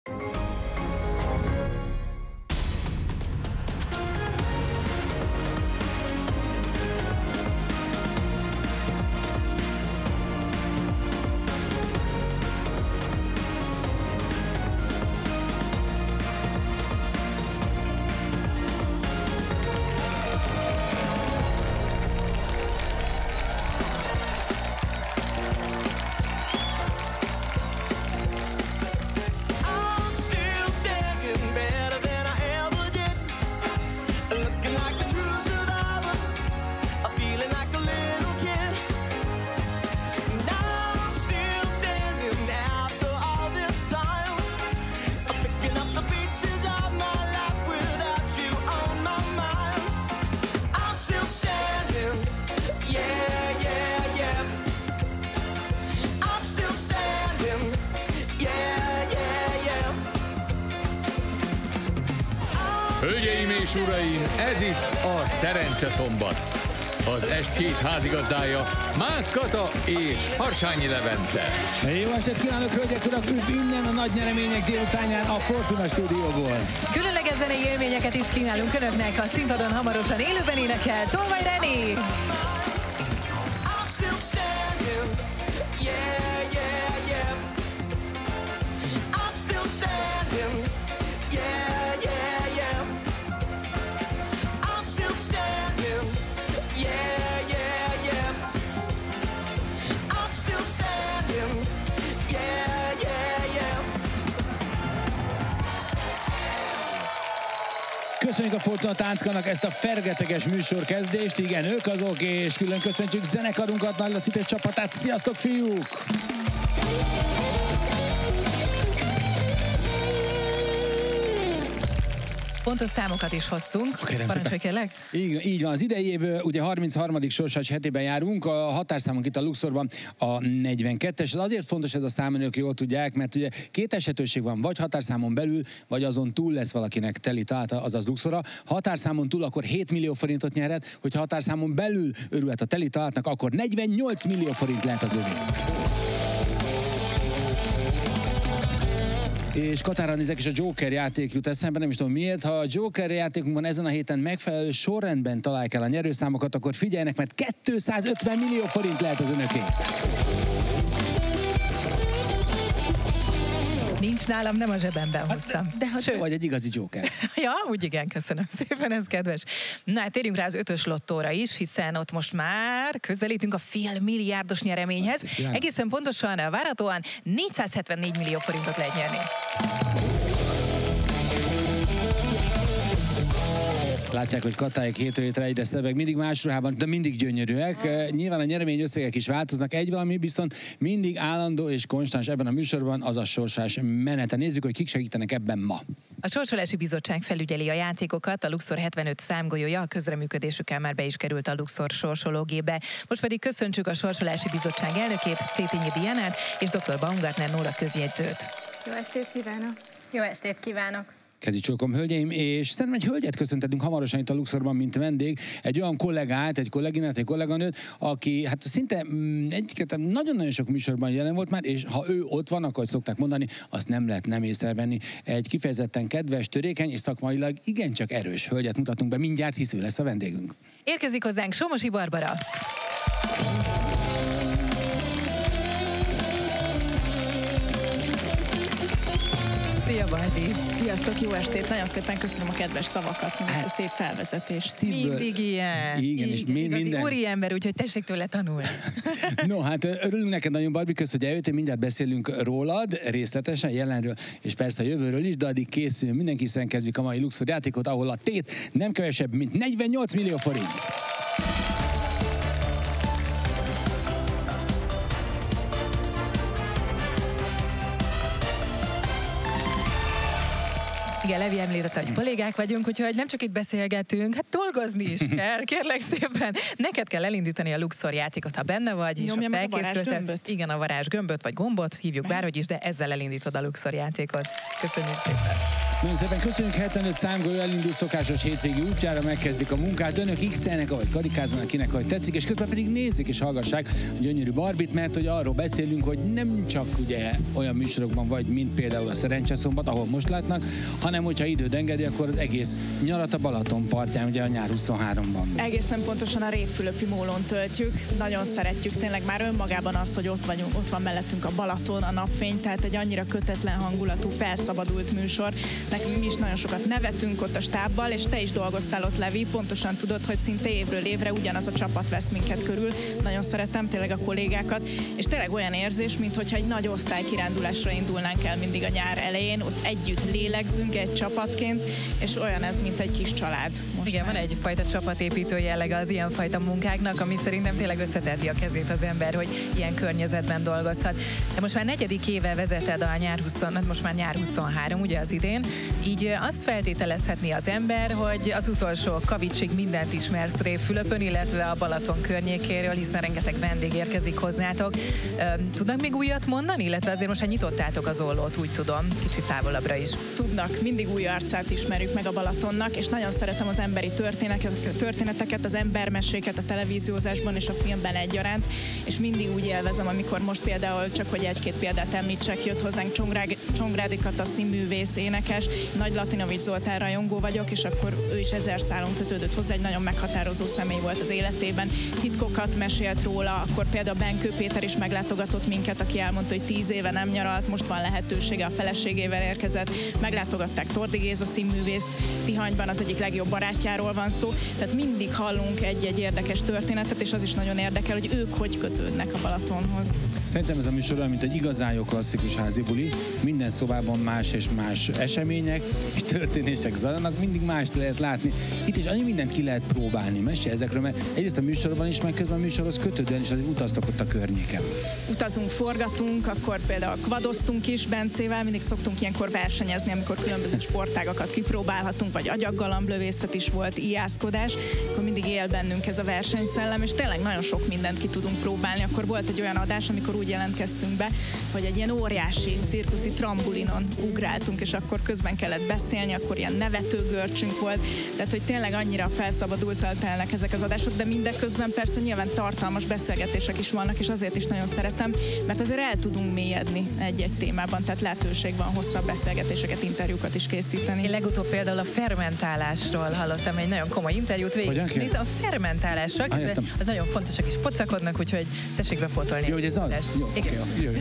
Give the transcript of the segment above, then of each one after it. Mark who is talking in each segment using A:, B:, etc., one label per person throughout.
A: Hölgyeim és uraim, ez itt a Szerencse Szombat. Az est két házigazdája, Mák Kata és Harsányi Levente.
B: Jó estét kívánok, hölgyek, urak! Üdv innen a nagy nyeremények délutánján a Fortuna stúdióból.
C: Különleges zenei élményeket is kínálunk önöknek, a színpadon hamarosan élőben énekel Tolvaj Reni.
B: Köszönjük a Fortuna Tánckarnak ezt a fergeteges műsorkezdést. Igen, ők azok, és külön köszöntjük zenekarunkat, Nagy Lacit és csapatát. Sziasztok, fiúk!
C: Pontos számokat is hoztunk. Parancsolj kérlek.
B: Így van, az idei év ugye 33. sorsolás hetében járunk, a határszámunk itt a Luxorban a 42-es. Ez azért fontos ez a szám, önök jól tudják, mert ugye két esetőség van, vagy határszámon belül, vagy azon túl lesz valakinek teli találata, azaz Luxora. Határszámon túl akkor 7 millió forintot nyerhet, hogyha határszámon belül örülhet a teli találatnak, akkor 48 millió forint lehet az övé. És Katára nézek, és a Joker játék jut eszembe, nem is tudom miért. Ha a Joker játékunkban ezen a héten megfelelő sorrendben találják el a nyerőszámokat, akkor figyeljenek, mert 250 millió forint lehet az önöké.
C: Nincs nálam, nem a zsebemben hoztam.
B: De ha te vagy egy igazi Joker.
C: Ja, úgy igen, köszönöm szépen, ez kedves. Na, hát térjünk rá az 5-ös lottóra is, hiszen ott most már közelítünk a félmilliárdos nyereményhez. Egészen pontosan, várhatóan 474 millió forintot lehet nyerni.
B: Látják, hogy Katályék hétről hétre egyre szebbek, mindig más ruhában, de mindig gyönyörűek. Nyilván a nyeremény összegek is változnak, egy valami viszont mindig állandó és konstans ebben a műsorban, az a sorsás menete. Nézzük, hogy kik segítenek ebben ma.
C: A Sorsolási Bizottság felügyeli a játékokat, a Luxor 75 számgolyója a közreműködésükkel már be is került a Luxor sorsológébe. Most pedig köszöntsük a Sorsolási Bizottság elnökét, Cétényi Diánát és dr. Baumgartner Nóra közjegyzőt.
D: Jó estét kívánok! Jó estét kívánok!
B: Kezi csókom, hölgyeim, és szerintem egy hölgyet köszöntetünk hamarosan itt a Luxorban, mint vendég, egy olyan kollégát, egy kolléginát, egy kolléganőt, aki hát szinte nagyon-nagyon sok műsorban jelen volt már, és ha ő ott van, akkor szokták mondani, azt nem lehet nem észrevenni. Egy kifejezetten kedves, törékeny és szakmailag igencsak erős hölgyet mutatunk be mindjárt, hisz ő lesz a vendégünk.
C: Érkezik hozzánk Somosi Barbara. Szia, Barbi!
E: Sziasztok, jó estét! Nagyon szépen köszönöm a kedves szavakat, ezt a szép felvezetést.
B: Szívből.
C: Mindig ilyen.
B: Igen, és minden.
C: Úri ember, úgyhogy tessék tőle tanulni.
B: No, hát örülünk neked nagyon, Barbi, köszönöm, hogy eljöttél, mindjárt beszélünk rólad, részletesen, jelenről, és persze a jövőről is, de addig készül mindenki, hiszen kezdjük a mai Luxor játékot, ahol a tét nem kevesebb, mint 48 millió forint.
C: Igen, Levi említette, hogy kollégák vagyunk, úgyhogy nem csak itt beszélgetünk, hát dolgozni is kell, kérlek szépen. Neked kell elindítani a Luxor játékot, ha benne vagy, és
E: nyomja
C: a
E: felkészültet.
C: Igen, a varázsgömböt vagy gombot, hívjuk bárhogy is, de ezzel elindítod a Luxor játékot. Köszönjük szépen!
B: Nagyon szépen köszönjük, 75 számgolyó elindul szokásos hétvégi útjára, megkezdik a munkát. Önök x-elnek, ahogy karikázzanak, kinek ahogy tetszik, és közben pedig nézzék és hallgassák a gyönyörű Barbit, mert hogy arról beszélünk, hogy nem csak ugye olyan műsorokban vagy, mint például a Szerencseszombat, ahol most látnak, hanem hogyha időd engedi, akkor az egész nyarat a Balaton partján, ugye a nyár 23-ban.
E: Egészen pontosan a Révfülöpi mólón töltjük, nagyon szeretjük, tényleg már önmagában az, hogy ott vagyunk, ott van mellettünk a Balaton, a napfény, tehát egy annyira kötetlen hangulatú, felszabadult műsor. Nekünk mi is nagyon sokat nevetünk ott a stábbal, és te is dolgoztál ott, Levi, pontosan tudod, hogy szinte évről évre ugyanaz a csapat vesz minket körül. Nagyon szeretem tényleg a kollégákat, és tényleg olyan érzés, mintha egy nagy osztálykirándulásra indulnánk el mindig a nyár elején, ott együtt lélegzünk egy csapatként, és olyan ez, mint egy kis család. Most
C: igen, van egyfajta csapatépítő jellege az ilyenfajta munkáknak, ami szerintem tényleg összeteti a kezét az ember, hogy ilyen környezetben dolgozhat. De most már 4. éve vezeted a most már nyár 23, ugye az idén, így azt feltételezhetné az ember, hogy az utolsó kavicsig mindent ismersz Révfülöpön, illetve a Balaton környékéről, hiszen rengeteg vendég érkezik hozzátok. Tudnak még újat mondani, illetve azért most már nyitottátok az ollót, úgy tudom, kicsit távolabbra is.
E: Tudnak, mindig új arcát ismerjük meg a Balatonnak, és nagyon szeretem az emberi történeteket, az embermeséket a televíziózásban és a filmben egyaránt, és mindig úgy élvezem, amikor most például, csak hogy egy-két példát említsek, jött hozzánk Csongrádi Kata színművész, énekes, Nagy Latinovics Zoltán rajongó vagyok, és akkor ő is 1000 szálon kötődött hozzá, egy nagyon meghatározó személy volt az életében. Titkokat mesélt róla, akkor például Benkő Péter is meglátogatott minket, aki elmondta, hogy 10 éve nem nyaralt, most van lehetősége, a feleségével érkezett. Meglátogatták Tordi Géza színművészt, Tihanyban az egyik legjobb barátjáról van szó, tehát mindig hallunk egy-egy érdekes történetet, és az is nagyon érdekel, hogy ők hogy kötődnek a Balatonhoz.
B: Szerintem ez a műsor olyan, mint egy igazán jó klasszikus házi buli. Minden szobában más és más események és történések zajlanak, mindig mást lehet látni. Itt is annyi mindent ki lehet próbálni, mesélj ezekről, mert egyrészt a műsorban is, meg közben a műsorhoz kötődően is azért utaztak ott a környéken.
E: Utazunk, forgatunk, akkor például kvadoztunk is Bencével, mindig szoktunk ilyenkor versenyezni, amikor különböző sportágakat kipróbálhatunk, vagy agyaggalamblövészet is volt, ijászkodás, akkor mindig él bennünk ez a versenyszellem, és tényleg nagyon sok mindent ki tudunk próbálni. Akkor volt egy olyan adás, amikor úgy jelentkeztünk be, hogy egy ilyen óriási cirkuszi trambulinon ugráltunk, és akkor közben kellett beszélni, akkor ilyen nevetőgörcsünk volt, tehát hogy tényleg annyira felszabadultal telnek ezek az adások, de mindeközben persze nyilván tartalmas beszélgetések is vannak, és azért is nagyon szeretem, mert azért el tudunk mélyedni egy-egy témában, tehát lehetőség van hosszabb beszélgetéseket, interjúkat is készíteni.
C: Én legutóbb például a fermentálásról hallottam egy nagyon komoly interjút, végignézem a fermentálásra, az nagyon fontos, akik pocakodnak, úgyhogy tessék bepótolni.
B: Jó, hogy ez az? Jó, oké.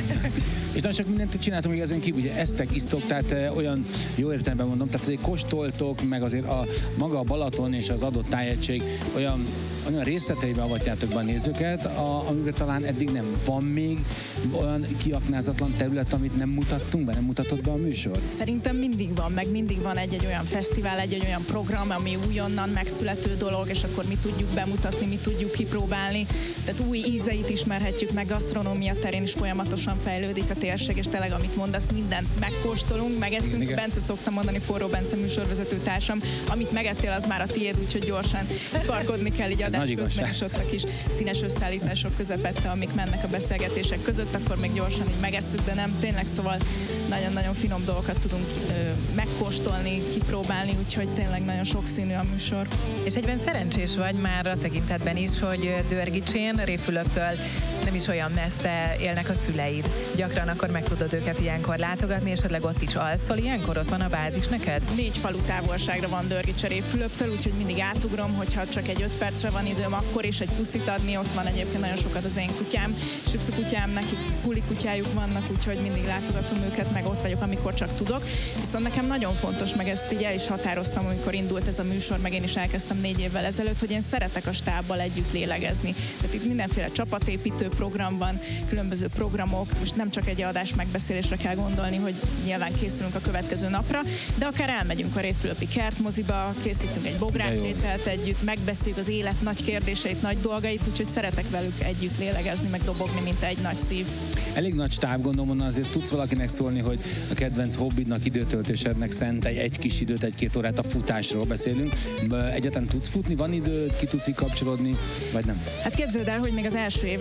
B: És nagyon sok mindent csináltunk még ezen kívül, ugye esztek, isztok, tehát olyan jó értelemben mondom, tehát azért kóstoltok, meg azért maga a Balaton és az adott tájegység olyan részleteiben avatjátok be a nézőket, amiben talán eddig nem van még olyan kiaknázatlan terület, amit nem mutattunk be, nem mutatott be a műsor?
E: Szerintem mindig van, meg mindig van egy olyan fesztivál, egy olyan program, ami újonnan megszülető dolog, és akkor mi tudjuk bemutatni, mi tudjuk kipróbálni. Tehát új ízeit ismerhetjük meg, gasztronómia terén is folyamatosan fejlődik a térség, és tényleg, amit mondasz, mindent megkóstolunk, megeszünk. Igen. Bence szokta mondani, Forró Bence műsorvezető társam, amit megettél, az már a tiéd, úgyhogy gyorsan parkodni kell így adás közben, és ott a kis színes összeállítások közepette, amik mennek a beszélgetések között, akkor még gyorsan így megesszük, de nem, tényleg, szóval nagyon-nagyon finom dolgokat tudunk megkóstolni, kipróbálni, úgyhogy tényleg nagyon sokszínű a műsor.
C: És egyben szerencsés vagy már a tekintetben is, hogy Dörgicsén, Révfülöptől nem is olyan messze élnek a szüleid. Gyakran akkor meg tudod őket ilyenkor látogatni, esetleg ott is alszol, ilyenkor ott van a bázis neked?
E: 4 falu távolságra van Dörgics a Révfülöptől, úgyhogy mindig átugrom, hogyha csak egy 5 percre van időm, akkor is egy puszit adni, ott van egyébként nagyon sokat az én kutyám, Sütszü kutyám, nekik puli kutyájuk vannak, úgyhogy mindig látogatom őket, meg ott vagyok, amikor csak tudok. Viszont nekem nagyon fontos, meg ezt így el is határoztam, amikor indult ez a műsor, meg én is elkezdtem 4 évvel ezelőtt, hogy én szeretek a stábbal együtt lélegezni. Tehát itt mindenféle csapatépítő program van, különböző programok, most nem csak egy adás megbeszélésre kell gondolni, hogy nyilván készülünk a következő napra, de akár elmegyünk a Révfülöpi kertmoziba, készítünk egy bográcsételt együtt, megbeszéljük az élet nagy kérdéseit, nagy dolgait, úgyhogy szeretek velük együtt lélegezni, meg dobogni, mint egy nagy szív.
B: Elég nagy stáb, gondolom, onnan azért tudsz valakinek szólni, hogy a kedvenc hobbidnak, időtöltésednek szentelj egy kis időt, 1-2 órát, a futásról beszélünk. Egyáltalán tudsz futni, van időd, ki tudsz így kapcsolódni, vagy nem?
E: Hát képzeld el, hogy még az első években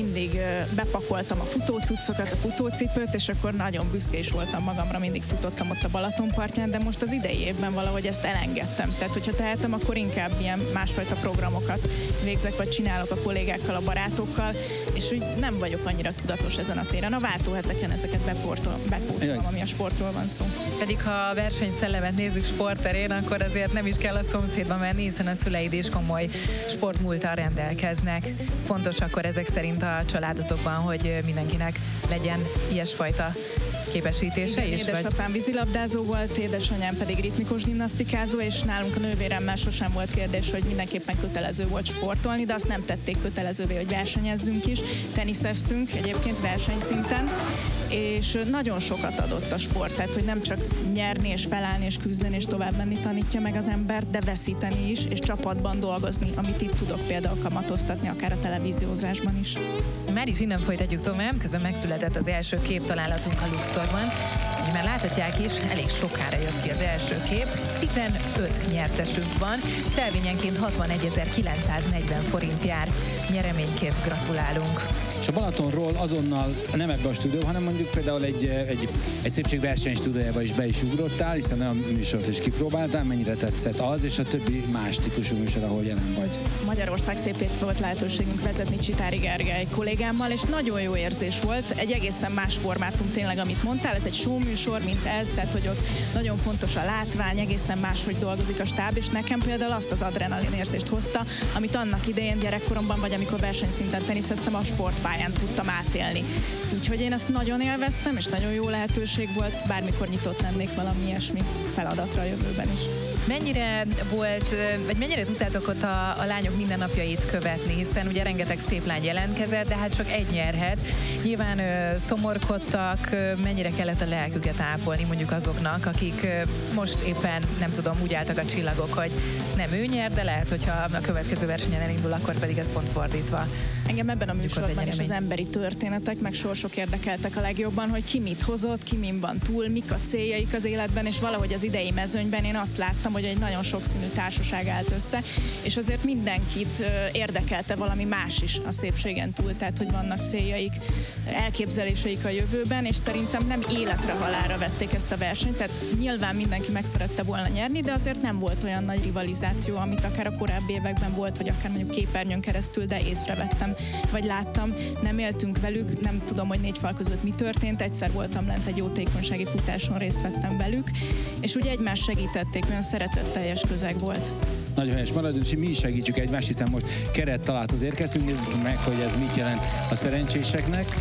E: mindig bepakoltam a futócuccokat, a futócipőt, és akkor nagyon büszke is voltam magamra, mindig futottam ott a Balatonpartján, de most az idei évben valahogy ezt elengedtem. Tehát, hogyha tehetem, akkor inkább ilyen másfajta programokat végzek, vagy csinálok a kollégákkal, a barátokkal, és úgy nem vagyok annyira tudatos ezen a téren. A váltóheteken ezeket bepótolom, ami a sportról van szó.
C: Pedig ha a versenyszellemet nézzük sportterén, akkor azért nem is kell a szomszédba menni, hiszen a szüleid is komoly sportmúlttal rendelkeznek. Fontos akkor ezek szerint a családotokban, hogy mindenkinek legyen ilyesfajta képesítése is?
E: Édesapám vízilabdázó volt, édesanyám pedig ritmikus gimnasztikázó, és nálunk a nővéremmel sosem volt kérdés, hogy mindenképpen kötelező volt sportolni, de azt nem tették kötelezővé, hogy versenyezzünk is. Teniszeztünk egyébként versenyszinten, és nagyon sokat adott a sport, tehát hogy nem csak nyerni és felállni és küzdeni és tovább menni tanítja meg az embert, de veszíteni is, és csapatban dolgozni, amit itt tudok például kamatoztatni, akár a televíziózásban is.
C: Már is innen folytatjuk tovább, közben megszületett az első képtalálatunk a Luxorban. Úgy már láthatják is, elég sokára jött ki az első kép. 15 nyertesünk van, szelvényenként 61.940 forint jár. Nyereményként gratulálunk.
B: És a Balatonról azonnal nem ebbe a stúdió, hanem mondjuk például egy szépségverseny stúdiójába is be is ugrottál, hiszen olyan műsort is kipróbáltál, mennyire tetszett az, és a többi más típusú műsor, ahol jelen vagy.
E: Magyarország szépét volt lehetőségünk vezetni Csitári Gergely kollégámmal, és nagyon jó érzés volt. Egy egészen más formátum tényleg, amit mondtál, ez egy show műsor, mint ez, tehát hogy ott nagyon fontos a látvány, egészen máshogy dolgozik a stáb, és nekem például azt az adrenalin érzést hozta, amit annak idején gyerekkoromban, vagy amikor versenyszinten teniszeztem, a sportpályán tudtam átélni. Úgyhogy én ezt nagyon élveztem, és nagyon jó lehetőség volt, bármikor nyitott lennék valami ilyesmi feladatra a jövőben is.
C: Mennyire volt, vagy mennyire tudtátok ott a lányok mindennapjait követni, hiszen ugye rengeteg szép lány jelentkezett, de hát csak egy nyerhet. Nyilván szomorkodtak, mennyire kellett a lelküket ápolni mondjuk azoknak, akik most éppen, nem tudom, úgy álltak a csillagok, hogy nem ő nyer, de lehet, hogyha a következő versenyen elindul, akkor pedig ez pont fordítva.
E: Engem ebben a műsorban is az emberi történetek, meg sorsok érdekeltek a legjobban, hogy ki mit hozott, ki min van túl, mik a céljaik az életben, és valahogy az idei mezőnyben én azt láttam, hogy egy nagyon sokszínű társaság állt össze, és azért mindenkit érdekelte valami más is a szépségen túl, tehát hogy vannak céljaik, elképzeléseik a jövőben, és szerintem nem életre halálra vették ezt a versenyt, tehát nyilván mindenki meg szerette volna nyerni, de azért nem volt olyan nagy rivalizáció, amit akár a korábbi években volt, vagy akár mondjuk képernyőn keresztül, de észrevettem, vagy láttam, nem éltünk velük, nem tudom, hogy négy fal között mi történt, egyszer voltam lent egy jótékonysági futáson, részt vettem velük, és ugye egymást segítették, olyan szeretetteljes közeg volt.
B: Nagyon helyes, maradjunk, és mi is segítjük egymást, hiszen most kerettalálhoz érkeztünk, nézzük meg, hogy ez mit jelent a szerencséseknek.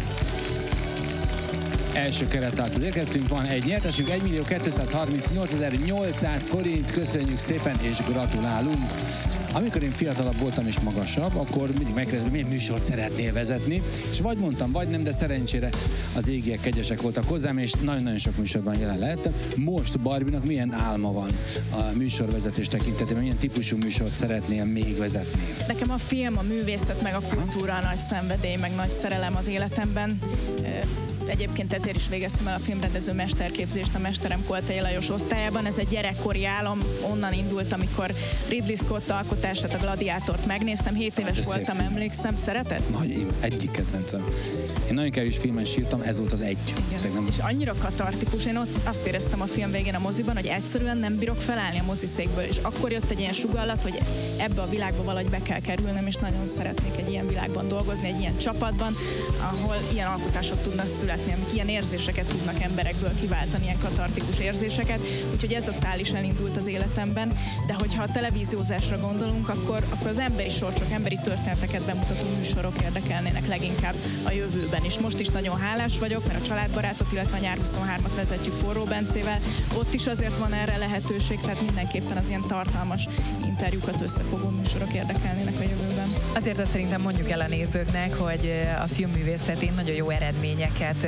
B: Első kerettalálhoz érkeztünk, van egy nyertesünk, 1.238.800 forint, köszönjük szépen és gratulálunk. Amikor én fiatalabb voltam és magasabb, akkor mindig megkérdeztem, milyen műsort szeretnél vezetni, és vagy mondtam, vagy nem, de szerencsére az égiek kegyesek voltak hozzám, és nagyon-nagyon sok műsorban jelen lehettem. Most Barbinak milyen álma van a műsorvezetés tekintetében, milyen típusú műsort szeretnél még vezetni?
E: Nekem a film, a művészet, meg a kultúra a nagy szenvedély, meg nagy szerelem az életemben. Egyébként ezért is végeztem el a filmrendező mesterképzést a mesterem Koltai Lajos osztályában. Ez egy gyerekkori álom, onnan indult, amikor Ridley Scott alkotását, a Gladiátort megnéztem. 7 éves voltam, emlékszem. Szereted?
B: Nagy, egyik kedvencem. Én nagyon kevés filmen sírtam, ez volt az egy.
E: Nem... És annyira katartikus. Én azt éreztem a film végén a moziban, hogy egyszerűen nem bírok felállni a moziszékből, és akkor jött egy ilyen sugalllat, hogy ebbe a világba valahogy be kell kerülnem, és nagyon szeretnék egy ilyen világban dolgozni, egy ilyen csapatban, ahol ilyen alkotások tudnak születni, amik ilyen érzéseket tudnak emberekből kiváltani, ilyen katartikus érzéseket. Úgyhogy ez a szál is elindult az életemben, de hogyha a televíziózásra gondolunk, akkor az emberi sorsok, emberi történeteket bemutató műsorok érdekelnének leginkább a jövőben is. Most is nagyon hálás vagyok, mert a Családbarátot, illetve a Nyár 23-at vezetjük Forró Bencével. Ott is azért van erre lehetőség, tehát mindenképpen az ilyen tartalmas interjúkat összefogó műsorok érdekelnének a jövőben.
C: Azért azt szerintem mondjuk el a nézőknek, hogy a filmművészetén nagyon jó eredményeket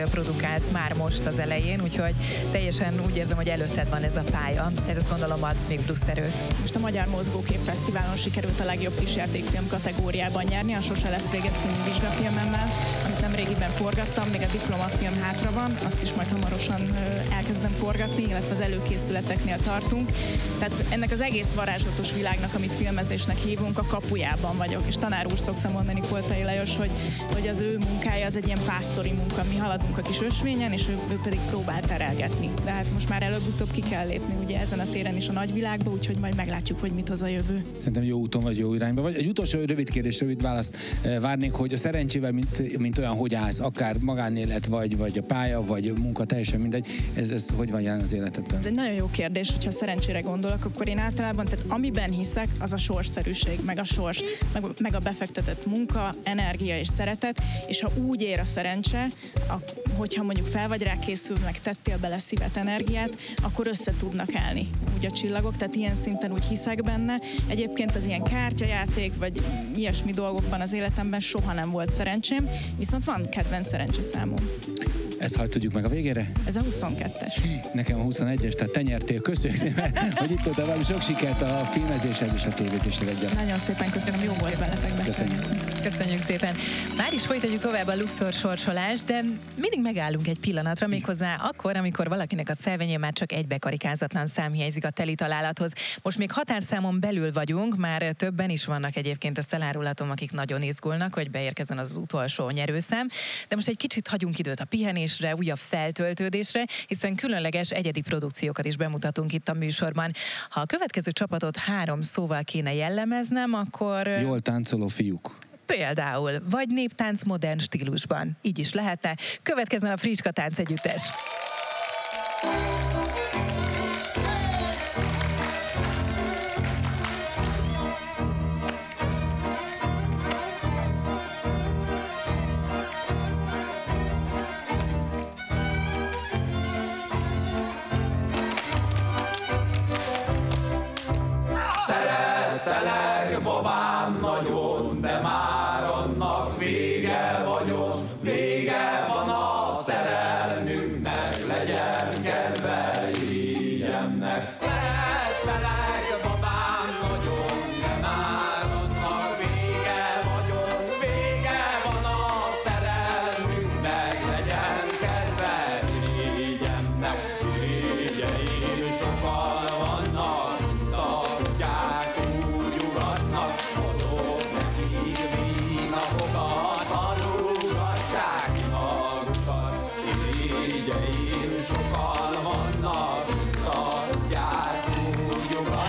C: produkálsz már most az elején, úgyhogy teljesen úgy érzem, hogy előtted van ez a pálya. Ez azt gondolom ad még plusz erőt.
E: Most a Magyar Mozgókép Fesztiválon sikerült a legjobb kisjátékfilm kategóriában nyerni, a Sose lesz vége című vizsgafilmemmel, amit nemrégiben forgattam, még a diplomafilm hátra van, azt is majd hamarosan elkezdem forgatni, illetve az előkészületeknél tartunk. Tehát ennek az egész varázslatos világnak, amit filmezésnek hívunk, a kapujában vagyok. És tanár úr szokta mondani, Koltai Lajos, hogy az ő munkája az egy ilyen pásztori munka. Mi haladunk a kis ösvényen, és ő pedig próbál terelgetni. De hát most már előbb-utóbb ki kell lépni ugye ezen a téren is a nagyvilágba, úgyhogy majd meglátjuk, hogy mit hoz a jövő.
B: Szerintem jó úton vagy, jó irányba vagy. Egy utolsó rövid kérdés, rövid választ várnék, hogy a szerencsével, mint olyan, hogy állsz, akár magánélet, vagy a pálya, vagy munka, teljesen mindegy, ez hogy van jelen az életedben?
E: Ez egy nagyon jó kérdés, hogyha szerencsére gondolok, akkor én általában, tehát amiben hiszek, az a sorsszerűség, meg a sors, meg a befektetett munka, energia és szeretet, és ha úgy ér a szerencse, hogyha mondjuk fel vagy rá készül, meg tettél bele szívet, energiát, akkor össze tudnak állni úgy a csillagok, tehát ilyen szinten úgy hiszek benne. Egyébként az ilyen kártyajáték, vagy ilyesmi dolgokban az életemben soha nem volt szerencsém, viszont van kedvenc szerencseszámom.
B: Ezt hagyd tudjuk meg a végére?
E: Ez a 22-es.
B: Nekem a 21-es, tehát te nyertél. Köszönjük szépen, hogy itt voltál velünk. Sok sikert a filmezéshez és a tévézéshez egyaránt.
E: Nagyon szépen köszönöm, jó volt veletek beszélni.
C: Köszönjük szépen. Már is folytatjuk tovább a Luxor sorsolást, de mindig megállunk egy pillanatra, méghozzá akkor, amikor valakinek a szelvényén már csak egy bekarikázatlan szám hiányzik a teli találathoz. Most még határszámon belül vagyunk, már többen is vannak egyébként, ezt elárulhatom, akik nagyon izgulnak, hogy beérkezzen az utolsó nyerőszám. De most egy kicsit hagyunk időt a pihenésre, újabb feltöltődésre, hiszen különleges egyedi produkciókat is bemutatunk itt a műsorban. Ha a következő csapatot 3 szóval kéne jellemeznem, akkor...
B: Jól táncoló fiúk.
C: Például, vagy néptánc modern stílusban. Így is lehetne. Következzen a Fricska táncegyüttes.
F: Szerettelek, babám, nagyon, de már annak vége vagyok. Vége van a szerelmünknek, legyen kedve irigyemnek. Szerettelek, babám, nagyon, de már annak vége vagyok. Vége van a szerelmünknek, legyen kedve irigyemnek. Irigyeim sokan vannak, tartják, úgy ugatnak, adok nekik vínapokat, halogassák magukat. Irigyeim sokan vannak, tartják, úgy ugatnak.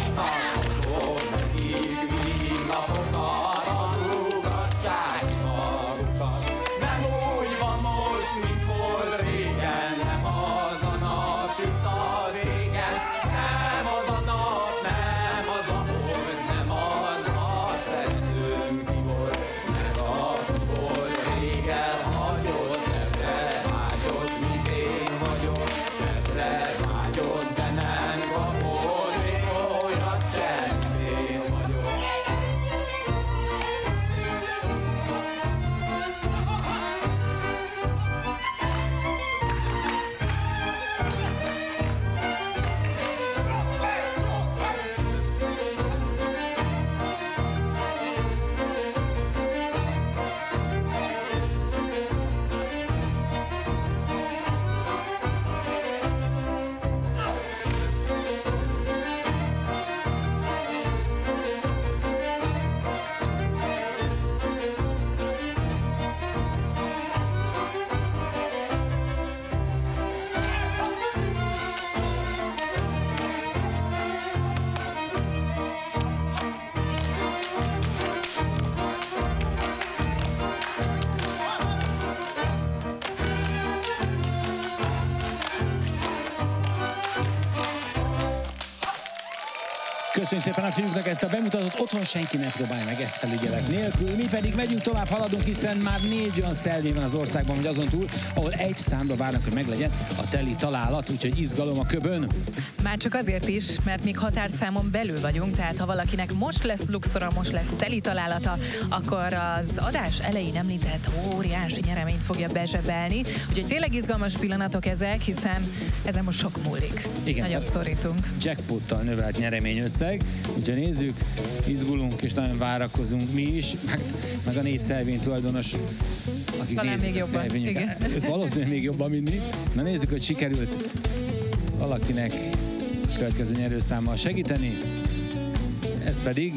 B: Köszönjük szépen a fiúknak ezt a bemutatót, otthon senki ne próbálja meg ezt felügyelet nélkül. Mi pedig megyünk tovább, haladunk, hiszen már 4 olyan szelvény van az országban, vagy azon túl, ahol egy számra várnak, hogy meglegyen a teli találat, úgyhogy izgalom a köbön.
C: Már csak azért is, mert még határszámon belül vagyunk, tehát ha valakinek most lesz Luxora, most lesz teli találata, akkor az adás elején említett óriási nyereményt fogja bezsebelni. Úgyhogy tényleg izgalmas pillanatok ezek, hiszen ezen most sok múlik.
B: Igen,
C: nagyon szorítunk.
B: Jackpottal növelt nyereményösszeg, úgyhogy nézzük, izgulunk és nagyon várakozunk mi is, meg a 4 szelvény tulajdonos, akik
C: talán
B: nézik
C: még
B: a szelvényeket. Ők valószínűleg még jobban, mint mi. Na nézzük, hogy sikerült valakinek következő nyerőszámmal segíteni. Ez pedig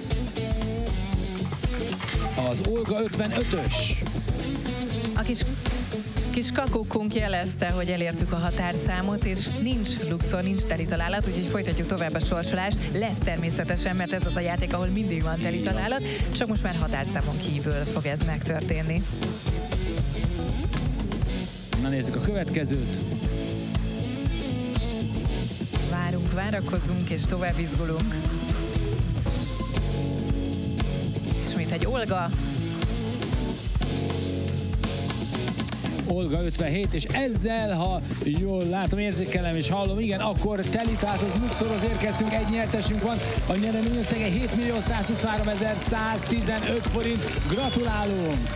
B: az Olga 55-ös.
C: A kis kakókunk jelezte, hogy elértük a határszámot, és nincs Luxor, nincs teli találat, úgyhogy folytatjuk tovább a sorsolást. Lesz természetesen, mert ez az a játék, ahol mindig van teli találat, csak most már határszámon kívül fog ez megtörténni.
B: Na nézzük a következőt.
C: Várunk, várakozunk, és tovább izgulunk. Ismét egy Olga.
B: Olga 57, és ezzel, ha jól látom, érzékelem és hallom, igen, akkor telitáltos Luxorhoz érkeztünk, egy nyertesünk van, a nyeremény összege 7.123.115 forint. Gratulálunk!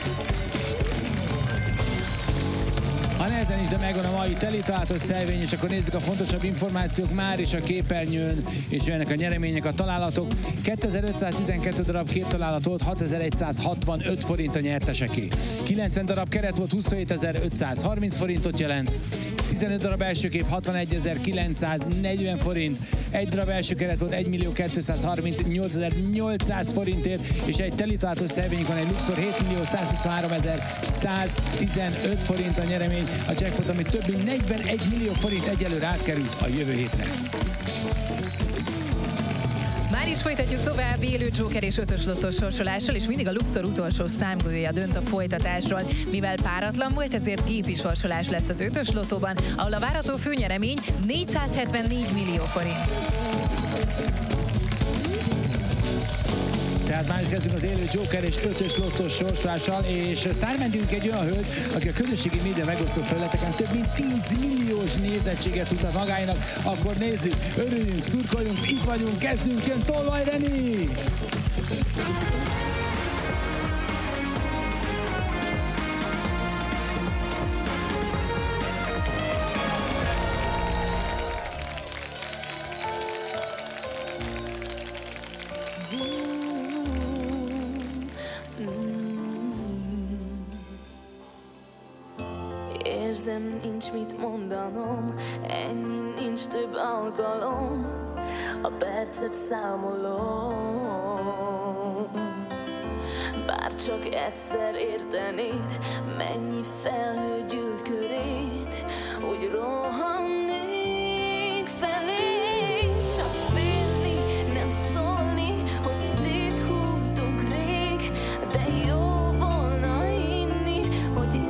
B: Ha nehezen is, de megvan a mai telitalálatos szelvény, és akkor nézzük a fontosabb információk már is a képernyőn, és jönnek a nyeremények, a találatok. 2512 darab képtalálat volt, 6165 forint a nyerteseké. 90 darab keret volt, 27530 forintot jelent. 15 darab első kép 61.940 forint, egy darab első keret volt 1.238.800 forintért, és egy telitalálatos szelvényünk van, egy Luxor 7.123.115 forint a nyeremény, a jackpot, ami több mint 41 millió forint egyelőre átkerül a jövő hétre.
C: Már is folytatjuk tovább élő Joker és 5-ös lottós sorsolással, és mindig a Luxor utolsó számgolyója dönt a folytatásról. Mivel páratlan volt, ezért gépi sorsolás lesz az 5-ös lottóban, ahol a várható főnyeremény 474 millió forint.
B: Tehát már is kezdünk az élő Joker és 5-ös lottós sorsolással, és sztármentünk egy olyan hölgy, aki a közösségi média megosztó felületeken több mint 10 milliós nézettséget tudta magának. Akkor nézzük, örüljünk, szurkoljunk, itt vagyunk, kezdünk, jön Tolvaj Reni!
G: Érzem, nincs mit mondanom, ennyi, nincs több alkalom, a percet számolom. Bár csak egyszer értenéd, mennyi felhő gyűlt körét, úgy rohannék felé. Csak félni, nem szólni, hogy széthultunk rég, de jó volna hinni, hogy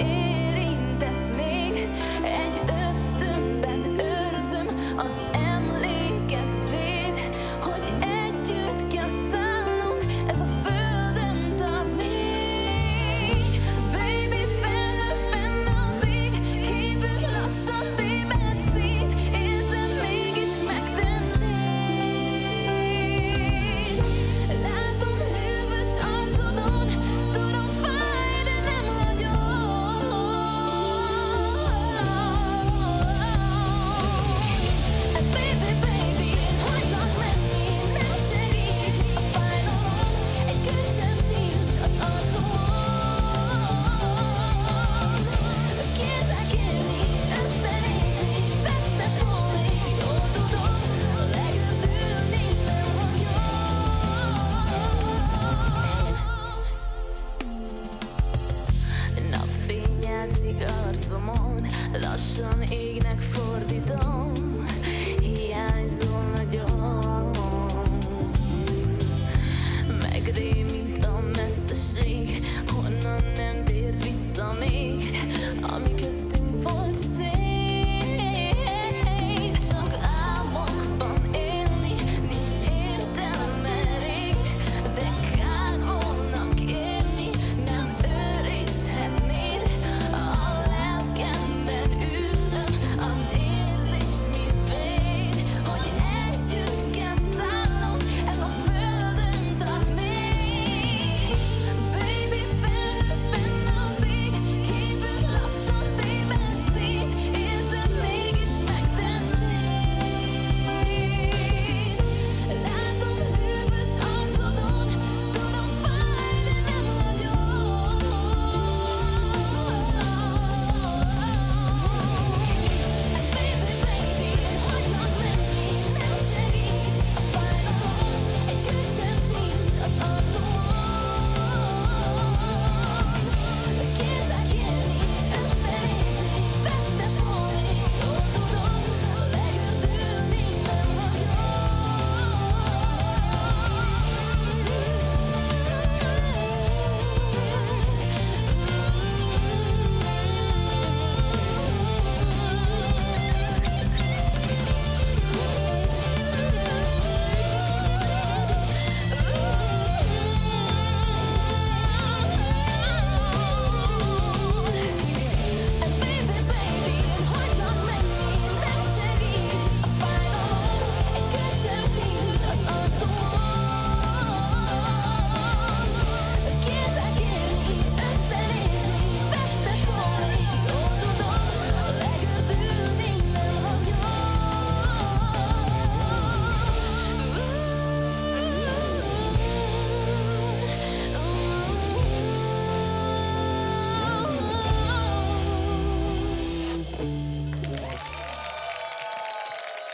G: egy ösztönben őrzöm az emléket véd, hogy együtt kell szállnunk, ez a földön tart még. Baby, felnős fenn az ég, hívünk lassan téved szív.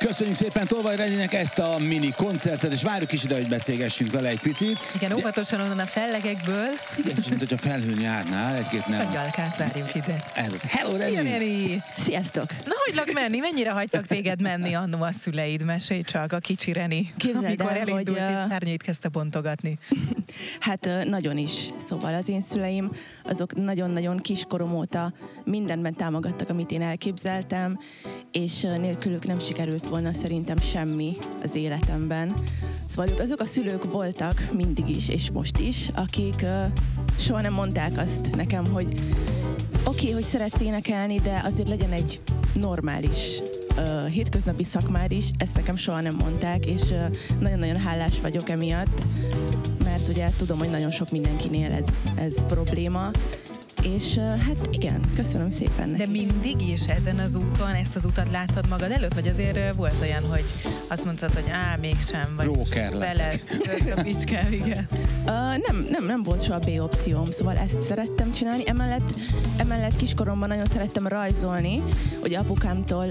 B: Köszönjük szépen Tolvaj Reninek ezt a mini koncertet, és várjuk is ide, hogy beszélgessünk vele egy picit.
C: Igen, óvatosan onnan a fellegekből.
B: Igen, mint hogyha felhőn járnál, egy-két nem.
C: A gyalkát várjuk ide.
B: Ez az. Hello, Reni!
E: Sziasztok!
C: Na, hagylak menni? Mennyire hagytak téged menni annó a szüleid? Mesélj csak, a kicsi Reni. Amikor elindult és szárnyait kezdte bontogatni.
E: Hát nagyon is. Szóval az én szüleim, azok nagyon-nagyon kiskorom óta mindenben támogattak, amit én elképzeltem, és nélkülük nem sikerült volna szerintem semmi az életemben. Szóval azok a szülők voltak mindig is, és most is, akik soha nem mondták azt nekem, hogy oké, hogy szeretsz énekelni, de azért legyen egy normális hétköznapi szakmád is, ezt nekem soha nem mondták, és nagyon-nagyon hálás vagyok emiatt, mert ugye tudom, hogy nagyon sok mindenkinél ez probléma, és hát igen, köszönöm szépen neki.
C: De mindig is ezen az úton, ezt az utat láttad magad előtt, vagy azért volt olyan, hogy azt mondtad, hogy mégsem, vagy
B: Róker
C: veled a picskám, igen.
E: Nem volt soha B opcióm, szóval ezt szerettem csinálni. Emellett kiskoromban nagyon szerettem rajzolni, hogy apukámtól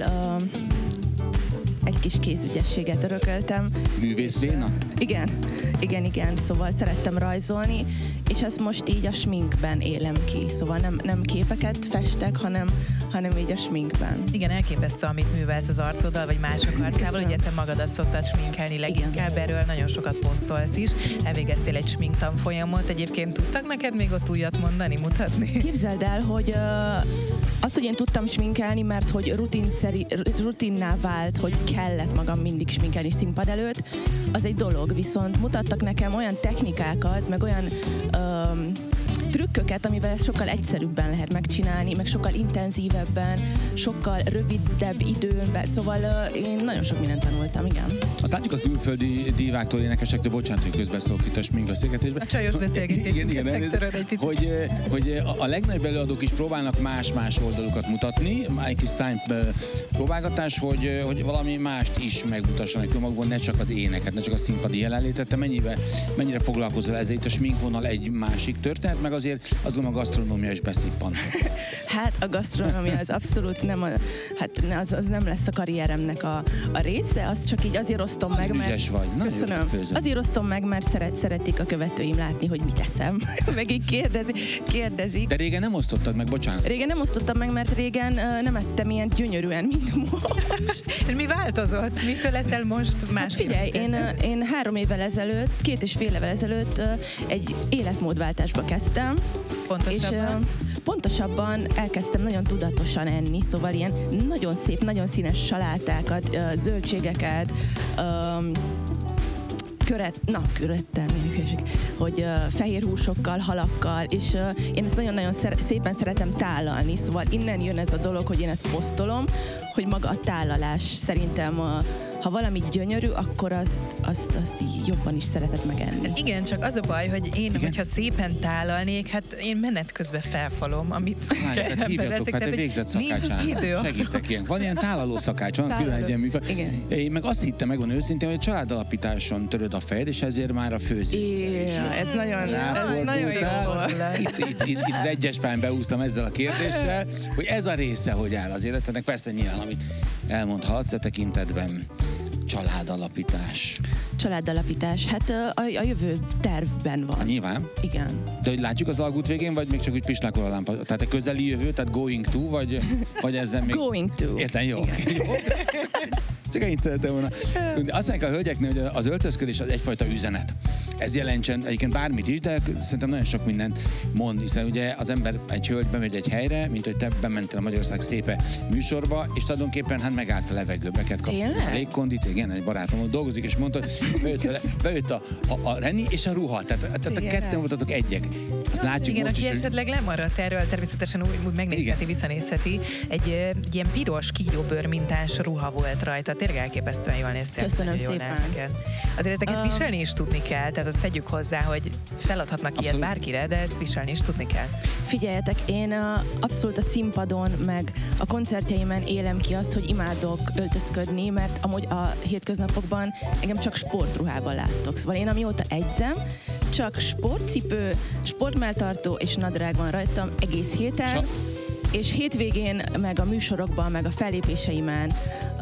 E: egy kis kézügyességet örököltem.
B: Művészvéna?
E: Igen, szóval szerettem rajzolni, és ezt most így a sminkben élem ki. Szóval nem képeket festek, hanem így a sminkben.
C: Igen, elképesztő, amit művelsz az arcoddal, vagy mások arcával. Ugye te magadat szoktad sminkelni leginkább, igen. Erről nagyon sokat posztolsz is. Elvégeztél egy sminktanfolyamot. Egyébként tudtak neked még ott újat mondani, mutatni?
E: Képzeld el, hogy azt, hogy én tudtam sminkelni, mert hogy rutinná vált, hogy kellett magam mindig sminkelni színpad előtt, az egy dolog, viszont mutattak nekem olyan technikákat, meg olyan trükköket, amivel ezt sokkal egyszerűbben lehet megcsinálni, meg sokkal intenzívebben, sokkal rövidebb időben, szóval én nagyon sok mindent tanultam, igen.
B: Azt látjuk a külföldi diváktól, énekesektől, bocsánat, hogy közbeszólok itt a sminkbeszélgetésben.
C: A csajos beszélgetésben.
B: Hogy a legnagyobb előadók is próbálnak más-más oldalukat mutatni, egy kis próbálgatás, hogy valami mást is megmutassanak önmagukban, ne csak az éneket, ne csak a színpadi jelenlétet. Te mennyire foglalkozol ezzel? Itt a sminkvonal egy másik történet, meg azért azt gondolom a gasztronómia is beszippant.
E: Hát a gasztronómia az abszolút nem, az nem lesz a karrieremnek a része, az csak így azért osztom meg, mert...
B: Ügyes vagy.
E: Köszönöm. Azért osztom meg, mert szeretik a követőim látni, hogy mit eszem. Meg így kérdezik.
B: De régen nem osztottad meg, bocsánat.
E: Régen nem osztottam meg, mert régen nem ettem ilyen gyönyörűen, mint most.
C: És mi változott? Mitől leszel most más?
E: Hát figyelj, én 3 évvel ezelőtt, 2,5 évvel ezelőtt egy életmódváltásba kezdtem.
C: Pontosabban?
E: És pontosabban elkezdtem nagyon tudatosan enni, szóval ilyen nagyon szép, nagyon színes salátákat, zöldségeket, körettel, hogy fehér húsokkal, halakkal, és én ezt nagyon-nagyon szépen szeretem tálalni, szóval innen jön ez a dolog, hogy én ezt posztolom, hogy maga a tálalás szerintem ha valami gyönyörű, akkor azt így jobban is szeretett megenni.
C: Igen, csak az a baj, hogy hogyha szépen tálalnék, hát én menet közben felfalom, amit
B: hát hívjatok, hát egy végzett szakácsán. Segítek ilyen. Van ilyen tálaló szakács, van külön egy ilyen műfaj. Én meg azt hittem, megvan őszintén, hogy a családalapításon töröd a fejed, és ezért már a főzésre is.
E: Ez nagyon jó volt.
B: Itt az egyes pályán beúztam ezzel a kérdéssel, hogy ez a része, hogy áll az életednek. Persze nyilván, amit elmondhatsz a tekintetben. Családalapítás. Hát a jövő tervben van. Nyilván.
E: Igen.
B: De hogy látjuk az alagút végén, vagy még csak úgy pislákol a lámpa? Tehát a közeli jövő, tehát going to, vagy ezzel még...
E: Going to.
B: Értem, jó. Csak én szeretem volna. Azt mondják a hölgyeknél, hogy az öltözködés az egyfajta üzenet. Ez jelentsen egyébként bármit is, de szerintem nagyon sok mindent mond, hiszen ugye az ember, egy hölgy bemegy egy helyre, mint hogy te bementél a Magyarország szépe műsorba, és tulajdonképpen hát megállt a levegő, be kellett kapni a légkondit, igen, egy barátom ott dolgozik, és mondta, hogy bejött a Reni és a ruha, tehát a ketten voltatok egyek. Azt látjuk
C: igen,
B: most
C: aki
B: is,
C: esetleg lemaradt erről, természetesen úgy megnézheti, visszanézheti. Egy ilyen piros kígyóbőr mintás ruha volt rajta. Tényleg elképesztően jól néztél.
E: Köszönöm szépen.
C: Azért ezeket viselni is tudni kell, tehát azt tegyük hozzá, hogy feladhatnak ilyet bárkire, de ezt viselni is tudni kell.
E: Figyeljetek, én abszolút a színpadon, meg a koncertjeimen élem ki azt, hogy imádok öltözködni, mert amúgy a hétköznapokban engem csak sportruhában láttok. Szóval én amióta egyzem, csak sportcipő, sportmelltartó és nadrág van rajtam egész héten. És hétvégén, meg a műsorokban, meg a fellépéseimen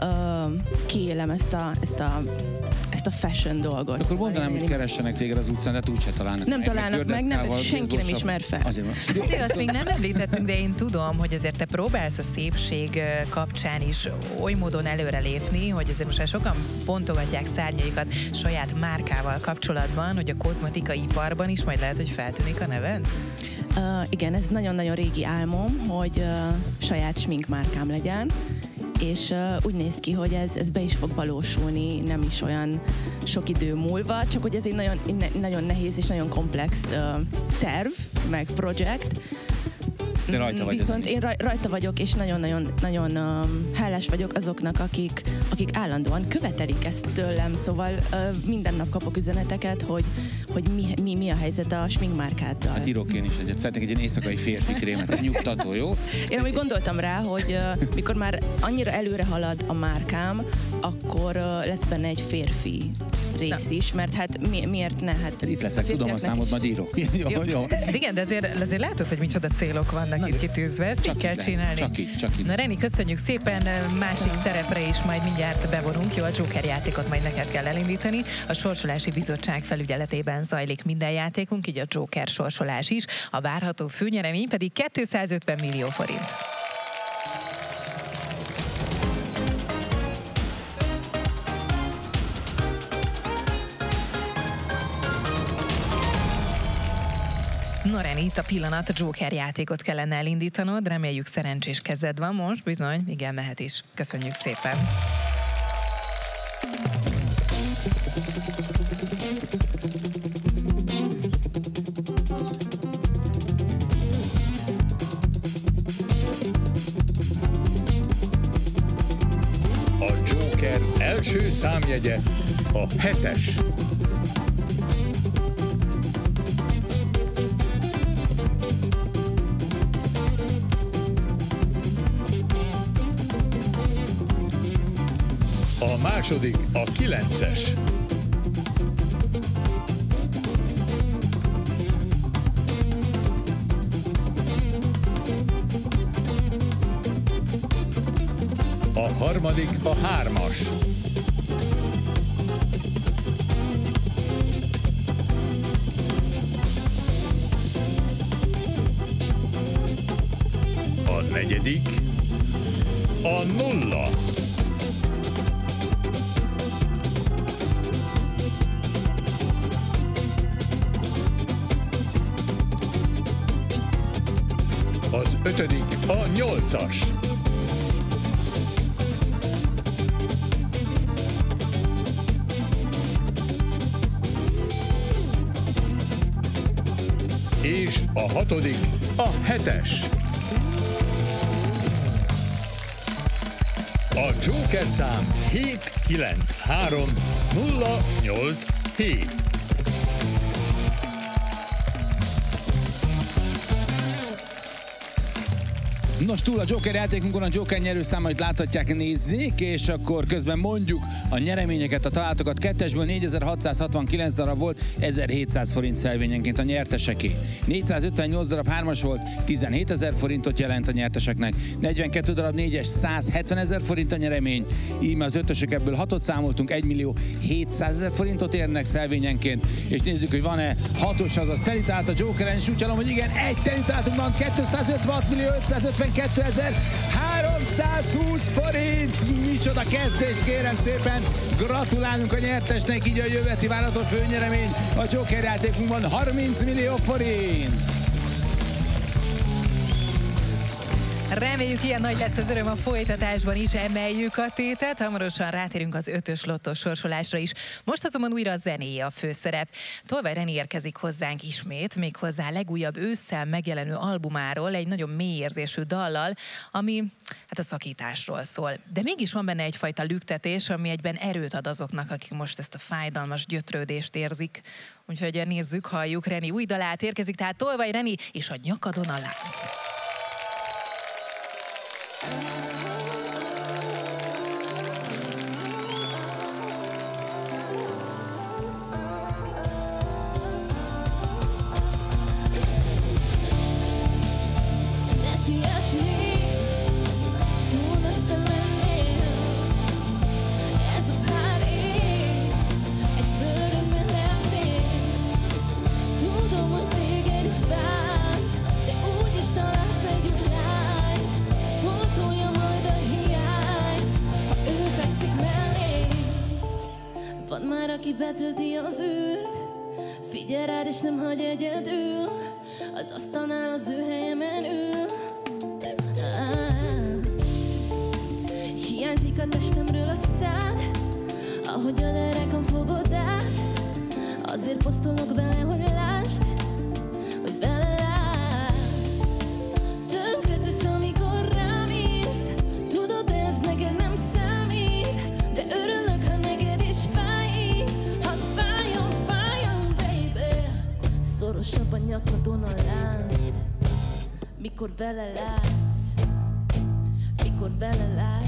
E: kiélem ezt a fashion dolgot.
B: Akkor mondanám, hogy keressenek téged az utcán, de úgyse találnak.
E: Nem találnak meg, nem, senki nem ismer fel.
C: Azért azt még nem említettünk, de én tudom, hogy azért te próbálsz a szépség kapcsán is oly módon előrelépni, hogy azért most már sokan pontogatják szárnyaikat saját márkával kapcsolatban, hogy a kozmetikai iparban is majd lehet, hogy feltűnik a neved?
E: Igen, ez nagyon-nagyon régi álmom, hogy saját sminkmárkám legyen, és úgy néz ki, hogy ez be is fog valósulni, nem is olyan sok idő múlva, csak hogy ez egy nagyon nehéz és nagyon komplex terv, meg projekt.
B: De rajta vagy.
E: Viszont én rajta vagyok, és nagyon hálás vagyok azoknak, akik állandóan követelik ezt tőlem, szóval minden nap kapok üzeneteket, hogy mi a helyzet a sminkmárkáddal.
B: Hát írok én is egyet, szeretnék egy ilyen éjszakai férfi krémet, egy nyugtató, jó?
E: Én úgy gondoltam rá, hogy mikor már annyira előre halad a márkám, akkor lesz benne egy férfi rész is, mert hát miért ne? Hát
B: itt leszek, tudom a számot, majd írok. Jó.
C: Igen, de azért látod, hogy micsoda célok vannak itt kitűzve, ezt így kell csinálni.
B: Csak így.
C: Na Reni, köszönjük szépen, másik terepre is majd mindjárt bevonunk, jó, a Joker játékot majd neked kell elindítani. A Sorsolási Bizottság felügyeletében zajlik minden játékunk, így a Joker sorsolás is, a várható főnyeremény pedig 250 millió forint. No, Reni, itt a pillanat, a Joker játékot kellene elindítanod, reméljük szerencsés kezed van most, bizony, igen, mehet is. Köszönjük szépen!
A: A Joker első számjegye a 7-es. A második a 9-es. A harmadik a 3-as. A negyedik a 0. Az ötödik a 8-as. És a hatodik a 7-es. A Joker szám 793-087.
B: Nos, túl a Joker játékunkon a Joker nyerőszámait láthatják, nézzék, és akkor közben mondjuk a nyereményeket, a találatokat. 2-esből 4669 darab volt, 1700 forint szelvényenként a nyerteseké. 458 darab 3-as volt, 17 000 forintot jelent a nyerteseknek. 42 darab 4-es, 170 000 forint a nyeremény. Íme az 5-ösök, ebből 6-ot számoltunk, 1 700 000 forintot érnek szelvényenként. És nézzük, hogy van-e 6-os, azaz telitalált a Jokeren, és úgy hallom, hogy igen, egy telitalátunk van, 256 552 320 forint! Micsoda kezdés, kérem szépen! Gratulálunk a nyertesnek, így a jövő heti várható főnyeremény a Joker játékunkban 30 millió forint!
C: Reméljük, ilyen nagy lesz az öröm a folytatásban is, emeljük a tétet, hamarosan rátérünk az 5-ös lottós sorsolásra is. Most azonban újra a zenéje a főszerep. Tolvaj Reni érkezik hozzánk ismét, méghozzá legújabb ősszel megjelenő albumáról, egy nagyon mély érzésű dallal, ami hát a szakításról szól. De mégis van benne egyfajta lüktetés, ami egyben erőt ad azoknak, akik most ezt a fájdalmas gyötrődést érzik. Úgyhogy nézzük, halljuk, Reni új dalát érkezik, tehát Tolvaj Reni és a Nyakadon a lánc.
G: Van már, aki betölti az űrt, figyel rád és nem hagy egyedül, az asztalnál az ő helyemen ül. Hiányzik a testemről a szád, ahogy a derekam fogod át. Azért posztolok vele, hogy lásd, hogy vele lát. Tönkretesz, amikor rám írsz, tudod, ez neked nem számít, de örülök, ha neked is fáj. Hadd fájjon, fájjon, baby. Szorosabb a nyakadon a lánc, mikor vele látsz, mikor vele látsz.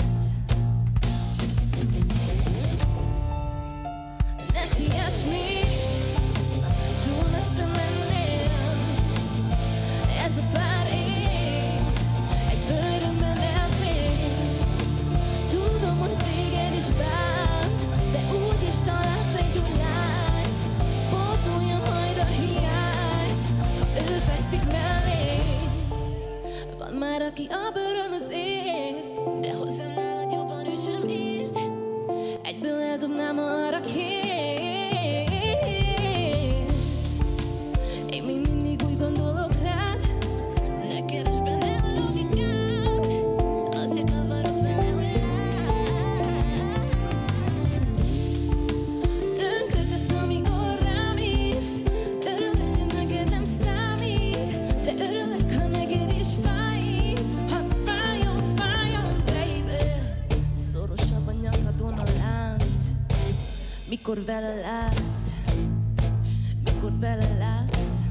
G: Ne siess még, túl messze mennél. Ez a pár év egy bőrömben elfér. Tudom, hogy téged is bánt, de úgyis találsz egy új lányt. Pótolja majd a hiányt, ha ő fekszik mellé. Van már, aki a bőrön az ér, de hozzám nálad jobban ő sem ért. Egyből eldobnám, arra kér. Én még mindig úgy gondolok rád, ne keresd benne a logikát, azért kavarok vele, hogy lát. Tönkretesz, amikor rám írsz, örülök, hogy neked nem számít, de örülök, ha neked is fáj. Hadd fájjon, fájjon, baby. Szorosabb a nyakadon a lánc, mikor vele látsz, mikor vele látsz.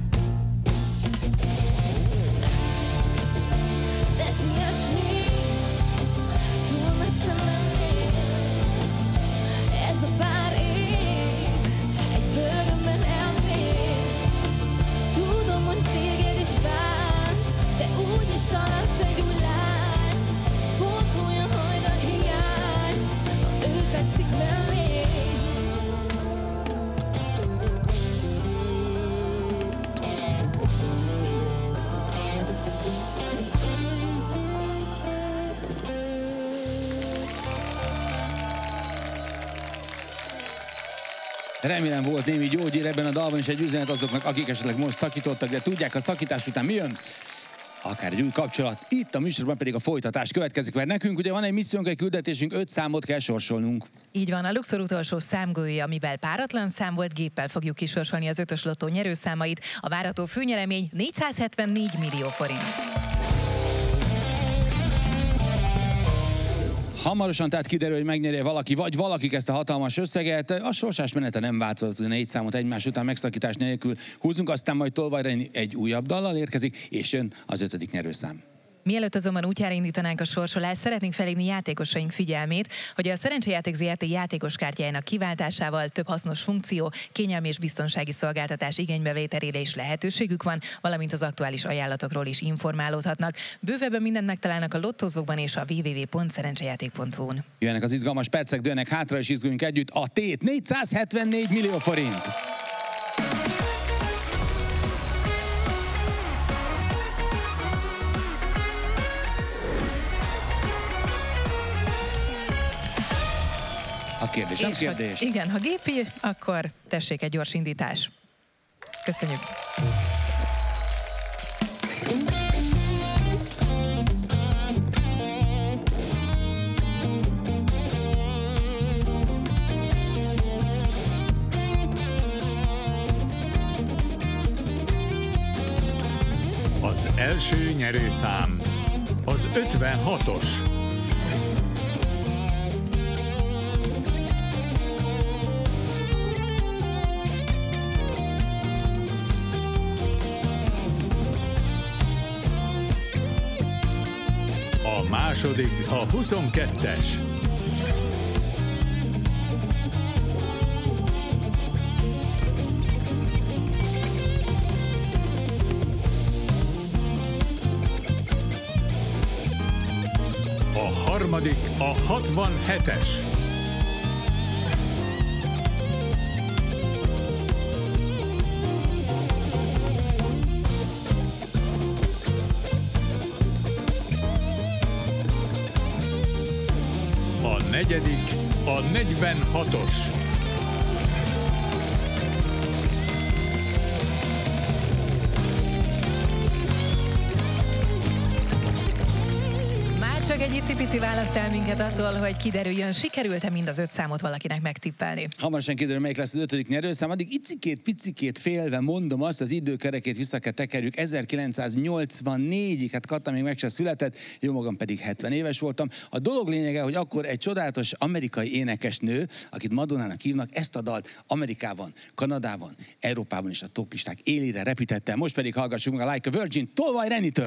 G: De siess még, túl messze mennél. Ez a pár év egy bőrömben elfér. Tudom, hogy téged is bánt, de úgyis találsz egy új lányt. Pótolja majd a hiányt, ha ő fekszik mellé.
B: Remélem volt némi gyógyír ebben a dalban, és egy üzenet azoknak, akik esetleg most szakítottak, de tudják, a szakítás után mi jön? Akár egy új kapcsolat. Itt a műsorban pedig a folytatás következik, mert nekünk ugye van egy missziónk, egy küldetésünk, 5 számot kell sorsolnunk.
C: Így van, a Luxor utolsó számgolyója, mivel páratlan szám volt, géppel fogjuk kisorsolni az 5-ös lottó nyerőszámait. A várható főnyeremény 474 millió forint.
B: Hamarosan tehát kiderül, hogy megnyeri valaki, vagy valakik ezt a hatalmas összeget. A sorsás menete nem változott, 4 számot egymás után megszakítás nélkül húzunk, aztán majd tolvajra egy újabb dallal érkezik, és jön az 5. nyerőszám.
C: Mielőtt azonban útjára indítanánk a sorsolást, szeretnénk felhívni játékosaink figyelmét, hogy a Szerencsejáték Zrt. Játékoskártyájának kiváltásával több hasznos funkció, kényelmi és biztonsági szolgáltatás igénybevételére is lehetőségük van, valamint az aktuális ajánlatokról is informálódhatnak. Bővebben mindent megtalálnak a lottozókban és a www.szerencsejáték.hu-n.
B: Jöjjenek az izgalmas percek, dőlnek hátra, és izguljunk együtt. A tét 474 millió forint. A kérdés, nem kérdés.
C: Igen, ha gépi, akkor tessék egy gyors indítás. Köszönjük.
A: Az első nyerőszám az 56-os. A második a 22-es. A harmadik a 67-es. A negyedik a 46-os.
C: egy icipici választ el minket attól, hogy kiderüljön, sikerült-e mind az 5 számot valakinek megtippelni.
B: Hamarosan kiderül, melyik lesz az 5. nyerőszám. Addig icikét-picikét félve mondom azt, az időkerekét vissza kell tekerjük 1984-ig, hát Kata még meg sem született, jó magam pedig 70 éves voltam. A dolog lényege, hogy akkor egy csodálatos amerikai énekesnő, akit Madonnának hívnak, ezt a dalt Amerikában, Kanadában, Európában is a toplisták élére repítette. Most pedig hallgassuk meg a Like a Virgin Tolvaj Renitől.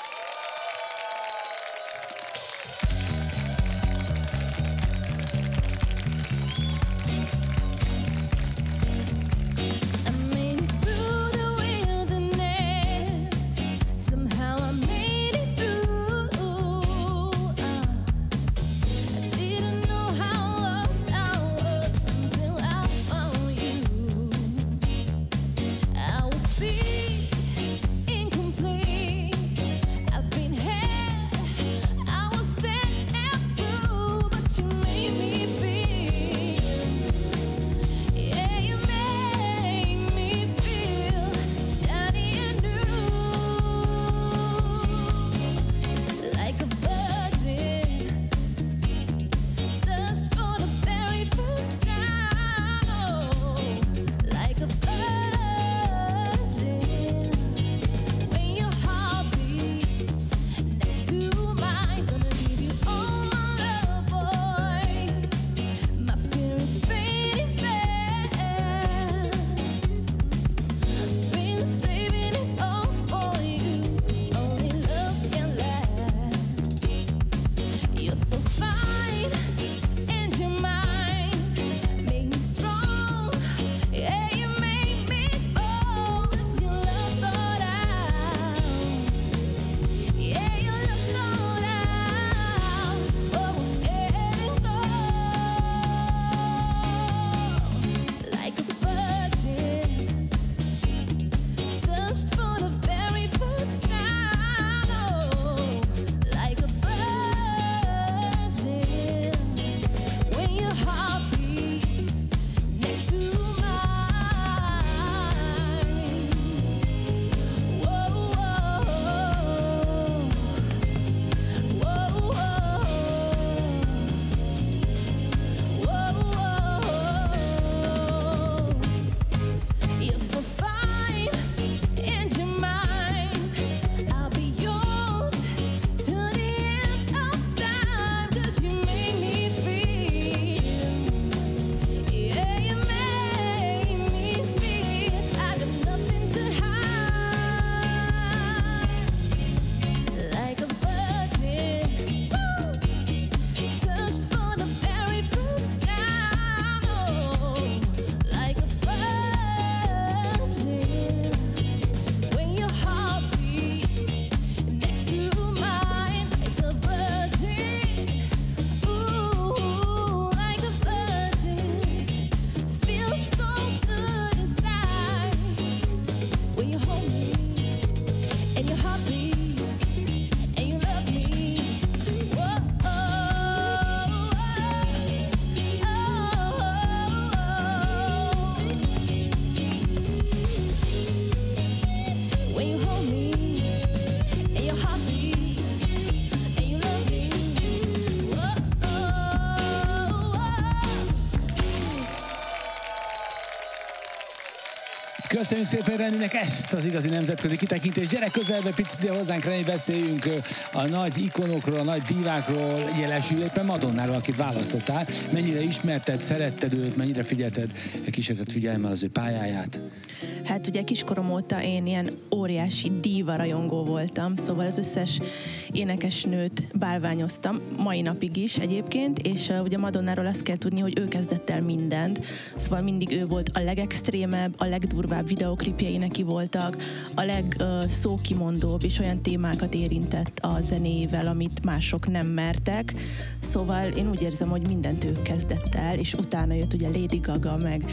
B: Köszönjük szépen Reninek ezt az igazi nemzetközi kitekintést. Gyere közelbe picit hozzánk, Reni, beszéljünk a nagy ikonokról, a nagy divákról, jelesül éppen Madonnáról, akit választottál. Mennyire ismerted, szeretted őt, mennyire figyelted, kísérted figyelemmel az ő pályáját?
E: Hát ugye kiskorom óta én ilyen óriási díva rajongó voltam, szóval az összes énekesnőt bálványoztam, mai napig is egyébként, és ugye Madonnáról azt kell tudni, hogy ő kezdett el mindent, szóval mindig ő volt a legextrémebb, a legdurvább videoklipjei neki voltak, a legszókimondóbb, és olyan témákat érintett a zenével, amit mások nem mertek, szóval én úgy érzem, hogy mindent ő kezdett el, és utána jött ugye Lady Gaga, meg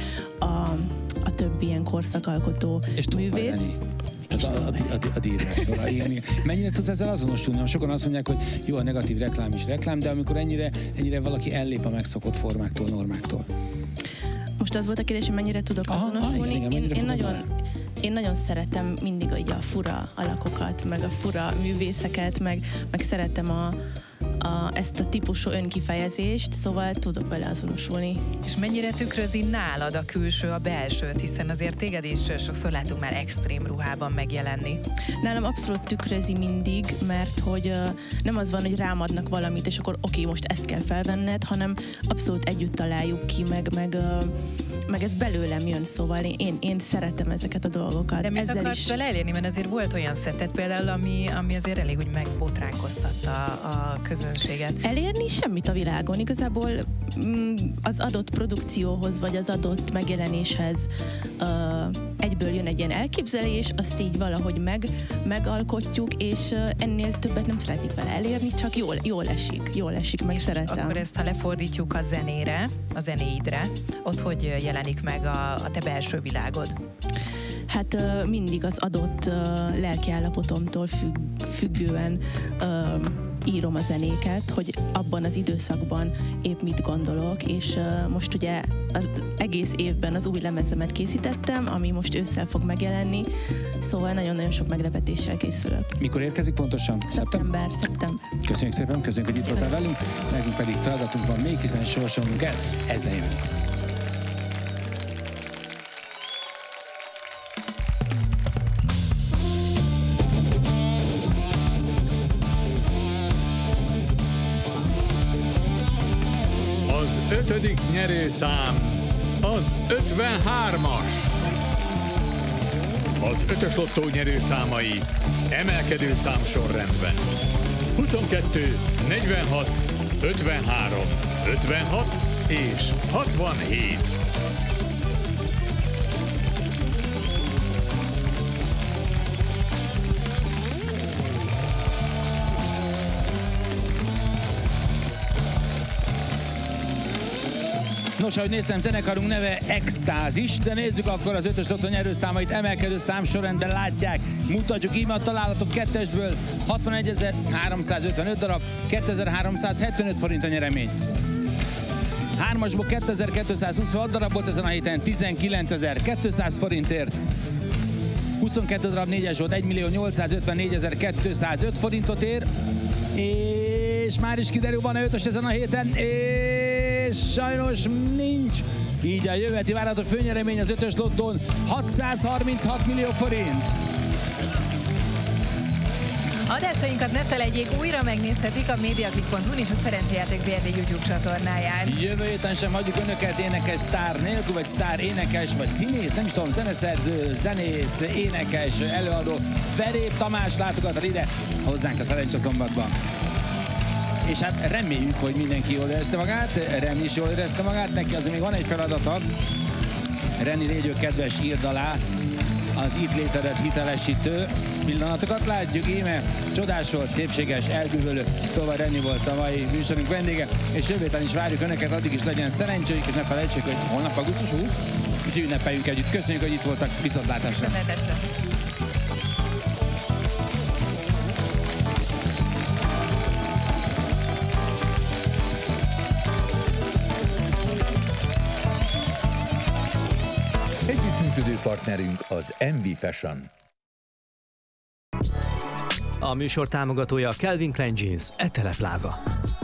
E: a többi ilyen korszakalkotó művész.
B: A dírásról. Mennyire tudsz ezzel azonosulni? Sokan azt mondják, hogy jó, a negatív reklám is reklám, de amikor ennyire valaki ellép a megszokott formáktól, normáktól.
E: Most az volt a kérdés, hogy mennyire tudok azonosulni. Én nagyon szeretem mindig a fura alakokat, meg a fura művészeket, meg szeretem ezt a típusú önkifejezést, szóval tudok vele azonosulni.
C: És mennyire tükrözi nálad a külső a belsőt, hiszen azért téged is sokszor látunk már extrém ruhában megjelenni.
E: Nálam abszolút tükrözi mindig, mert hogy nem az van, hogy rám adnak valamit, és akkor oké, most ezt kell felvenned, hanem abszolút együtt találjuk ki, meg ez belőlem jön, szóval én szeretem ezeket a dolgokat.
C: De mit akarsz vele elérni? Mert azért volt olyan szettet például, ami azért elég úgy megbotránkoztatta a közönséget.
E: Elérni semmit a világon. Igazából az adott produkcióhoz, vagy az adott megjelenéshez egyből jön egy ilyen elképzelés, azt így valahogy megalkotjuk, és ennél többet nem szeretnék vele elérni, csak jól esik, meg szeretem.
C: Akkor ezt, ha lefordítjuk a zenére, a zenéidre, ott hogy jelenik meg a te belső világod?
E: Hát mindig az adott lelkiállapotomtól függően írom a zenéket, hogy abban az időszakban épp mit gondolok, és most ugye az egész évben az új lemezemet készítettem, ami most ősszel fog megjelenni, szóval nagyon-nagyon sok meglepetéssel készülök.
B: Mikor érkezik pontosan?
E: Szeptember.
B: Köszönjük szépen, köszönjük, hogy itt voltál velünk, nekünk pedig feladatunk van még, hiszen sorsolnunk kell, ezzel jövünk.
A: Az 5. nyerőszám az 53-as. Az 5-ös lottó nyerőszámai emelkedő számsorrendben. 22, 46, 53, 56 és 67.
B: Nos, ahogy néztem, zenekarunk neve Extázis, de nézzük akkor az 5-ös lottó nyerőszámait emelkedő számsorrendben látják. Mutatjuk íme a találatok 2-esből 61.355 darab, 2.375 forint a nyeremény. 3-asból 2.226 darab volt ezen a héten, 19.200 forintért. 22 darab 4-es volt, 1.854.205 forintot ér. És már is kiderül, van-e 5-ös ezen a héten, és sajnos nincs. Így a jövőheti várható főnyeremény az 5-ös lottón 636 millió forint.
C: Adásainkat ne felejtjék, újra megnézhetik a mediaclick.hu-n és a Szerencsejáték ZRT YouTube csatornáján.
B: Jövő héten sem hagyjuk önöket énekes sztár nélkül, vagy sztár énekes, vagy színész, nem is tudom, zeneszerző, zenész, énekes, előadó. Verép Tamás látogat ide hozzánk a Szerencseszombatban. És hát reméljük, hogy mindenki jól érezte magát, Renni is jól érezte magát, neki azért még van egy feladata. Renni, légy kedves, írd alá az itt létedett hitelesítő pillanatokat. Látjuk íme, csodás volt, szépséges, elbűvölő. Tovább Renni volt a mai műsorunk vendége, és jövő héten is várjuk önöket, addig is legyen szerencséjük, és ne felejtsék, hogy holnap augusztus 20, úgyhogy ünnepeljünk együtt. Köszönjük, hogy itt voltak, viszontlátásra!
A: Együttműködő partnerünk az MV Fashion.
H: A műsor támogatója Calvin Klein Jeans, Etele Plaza.